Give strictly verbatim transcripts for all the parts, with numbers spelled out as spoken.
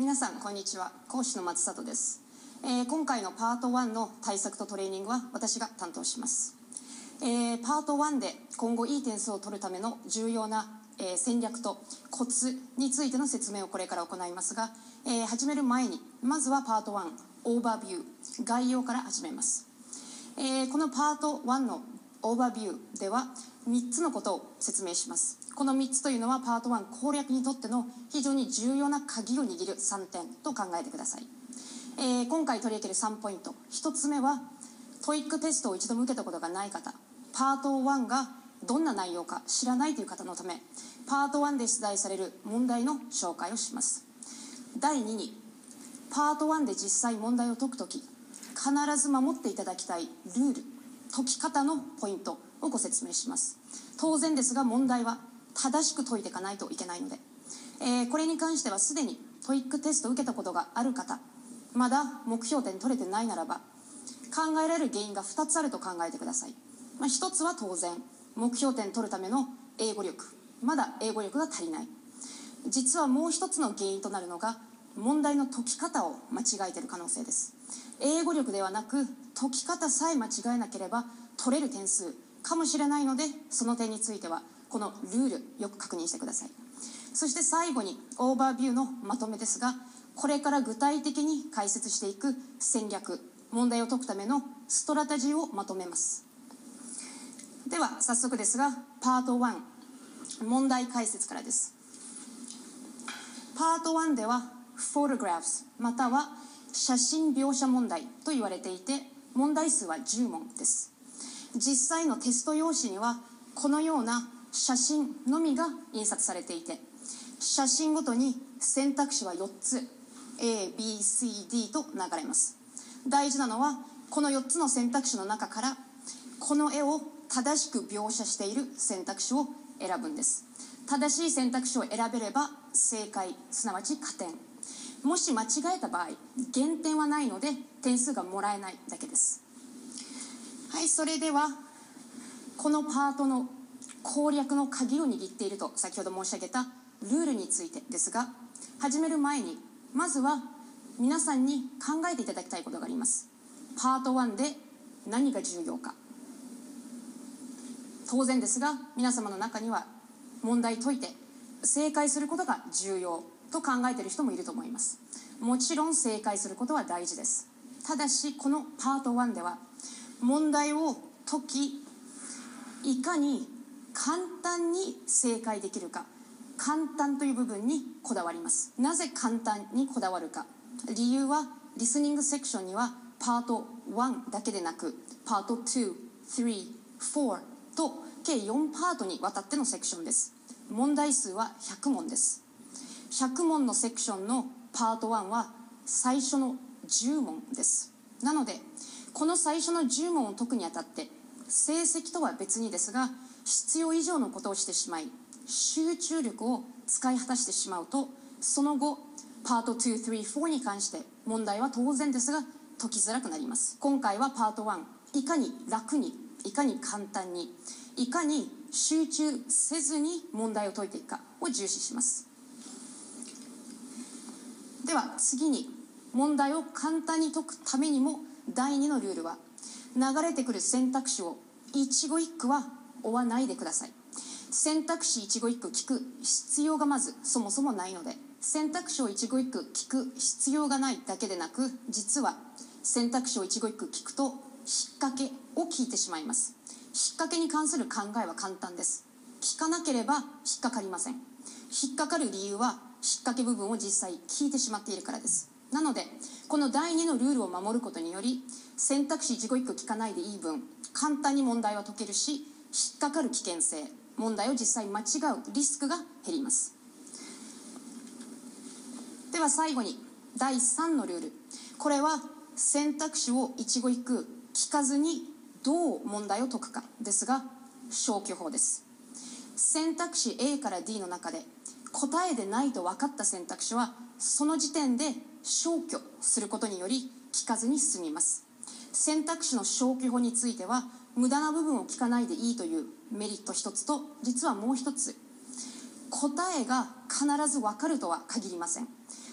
皆さんこんにちは。講師の松里です。えー、今回のパートワンの対策とトレーニングは私が担当します。えー、パートワンで今後いい点数を取るための重要な、えー、戦略とコツについての説明をこれから行いますが、えー、始める前にまずはパートワンオーバービュー概要から始めます。えー、このパートワンのオーバービューではみっつのことを説明します。このみっつというのはパートワン攻略にとっての非常に重要な鍵を握るさんてんと考えてください。えー、今回取り上げるさんポイント、ひとつめはトイックテストを一度も受けたことがない方、パートワンがどんな内容か知らないという方のため、パートワンで出題される問題の紹介をします。だいにに、パートワンで実際問題を解くとき必ず守っていただきたいルール、解き方のポイントをご説明します。当然ですが問題は正しく解いていかないといけないので、えー、これに関してはすでにトイックテストを受けたことがある方、まだ目標点取れてないならば考えられる原因がふたつあると考えてください。まあ、ひとつは当然目標点取るための英語力、まだ英語力が足りない。実はもう一つの原因となるのが問題の解き方を間違えている可能性です。英語力ではなく解き方さえ間違えなければ取れる点数かもしれないので、その点についてはこのルールよく確認してください。そして最後にオーバービューのまとめですが、これから具体的に解説していく戦略、問題を解くためのストラテジーをまとめます。では早速ですがパートワン問題解説からです。パートワンではフォトグラフスまたは写真描写問題と言われていて、問題数はじゅうもんです。実際のテスト用紙にはこのような写真のみが印刷されていて、写真ごとに選択肢はよっつ A、B、C、D と流れます。大事なのはこのよっつの選択肢の中からこの絵を正しく描写している選択肢を選ぶんです。正しい選択肢を選べれば正解、すなわち加点。もし間違えた場合減点はないので点数がもらえないだけです。はい、それではこのパートの攻略の鍵を握っていると先ほど申し上げたルールについてですが、始める前にまずは皆さんに考えていただきたいことがあります。パートワンで何が重要か。当然ですが皆様の中には問題解いて正解することが重要と考えている人もいると思います。もちろん正解することは大事です。ただしこのパートワンでは問題を解き、いかに簡単に正解できるか、簡単という部分にこだわります。なぜ簡単にこだわるか。理由はリスニングセクションにはパートワンだけでなくパートツー、スリー、フォーと計よんパートにわたってのセクションです。問題数はひゃくもんです。ひゃくもんのセクションのパートワンは最初のじゅうもんです。なのでこの最初のじゅうもんを解くにあたって成績とは別にですが必要以上のことをしてしまい集中力を使い果たしてしまうと、その後パートツー、スリー、フォーに関して問題は当然ですが解きづらくなります。今回はパートワン、いかに楽に、いかに簡単に、いかに集中せずに問題を解いていくかを重視します。では次に問題を簡単に解くためにもだいにのルールは、流れてくる選択肢を一語一句は追わないでください。選択肢一語一句聞く必要がまずそもそもないので、選択肢を一語一句聞く必要がないだけでなく、実は選択肢を一語一句聞くと引っ掛けを聞いてしまいます。引っ掛けに関する考えは簡単です。聞かなければ引っかかりません。引っかかる理由は引っ掛け部分を実際聞いてしまっているからです。なのでこのだいにのルールを守ることにより、選択肢一語一句聞かないでいい分簡単に問題は解けるし、引っかかる危険性、問題を実際間違うリスクが減ります。では最後にだいさんのルール。これは選択肢を一語一句聞かずにどう問題を解くかですが、消去法です。選択肢 A から D の中で答えでないと分かった選択肢はその時点で消去することにより聞かずに進みます。選択肢の消去法については無駄な部分を聞かないでいいというメリット一つと、実はもう一つ、答えが必ず分かるとは限りません。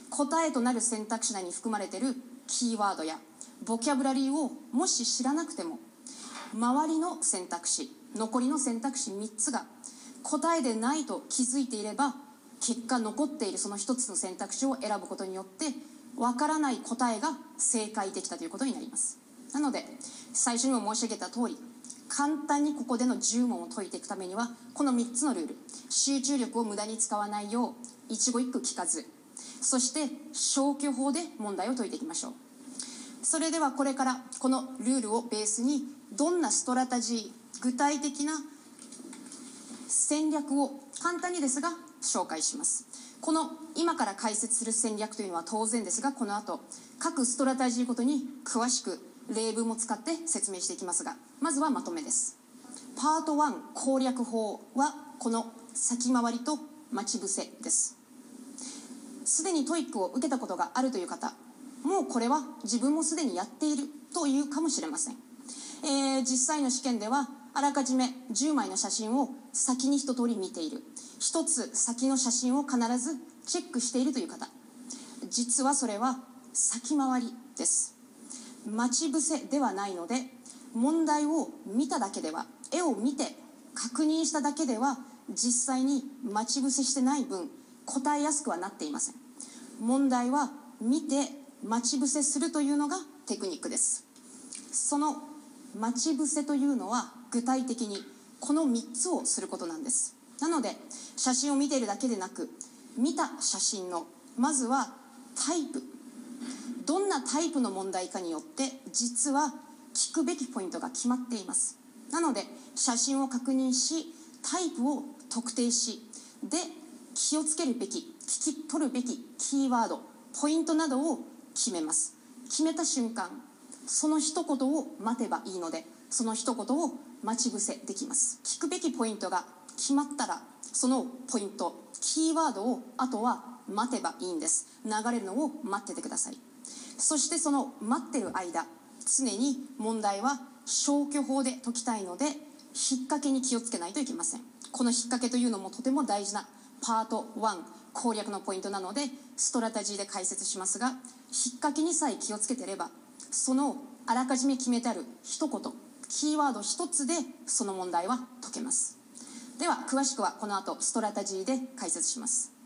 答えとなる選択肢内に含まれているキーワードやボキャブラリーをもし知らなくても、周りの選択肢、残りの選択肢みっつが答えでないと気づいていれば、結果残っているそのひとつの選択肢を選ぶことによってわからない答えが正解できたということになります。なので最初にも申し上げた通り、簡単にここでのじゅう問を解いていくためには、このみっつのルール、集中力を無駄に使わないよう一語一句聞かず、そして消去法で問題を解いていきましょう。それではこれからこのルールをベースに、どんなストラテジー、具体的な戦略を簡単にですが紹介します。この今から解説する戦略というのは当然ですが、この後各ストラテジーごとに詳しく例文も使って説明していきますが、まずはまとめです。パートワン攻略法はこの先回りと待ち伏せです。すでにトイックを受けたことがあるという方、もうこれは自分もすでにやっているというかもしれません。えー、実際の試験ではあらかじめじゅうまいの写真を先に一通り見ている、一つ先の写真を必ずチェックしているという方、実はそれは先回りです。待ち伏せではないので、問題を見ただけでは、絵を見て確認しただけでは実際に待ち伏せしてない分答えやすくはなっていません。問題は見て待ち伏せするというのがテクニックです。その待ち伏せというのは具体的にこのみっつをすることなんです。なので写真を見ているだけでなく、見た写真のまずはタイプ、どんなタイプの問題かによって実は聞くべきポイントが決まっています。なので写真を確認し、タイプを特定し、で気をつけるべき、聞き取るべきキーワード、ポイントなどを決めます。決めた瞬間、その一言を待てばいいので、その一言を待ち伏せできます。聞くべきポイントが決まったら、そのポイント、キーワードをあとは待てばいいんです。流れるのを待っててください。そしてその待ってる間、常に問題は消去法で解きたいので、引っ掛けに気をつけないといけません。この引っ掛けというのもとても大事なパートワン攻略のポイントなので、ストラテジーで解説しますが、引っ掛けにさえ気をつけてれば、そのあらかじめ決めてある一言、キーワード一つでその問題は解けます。では詳しくはこの後ストラテジーで解説します。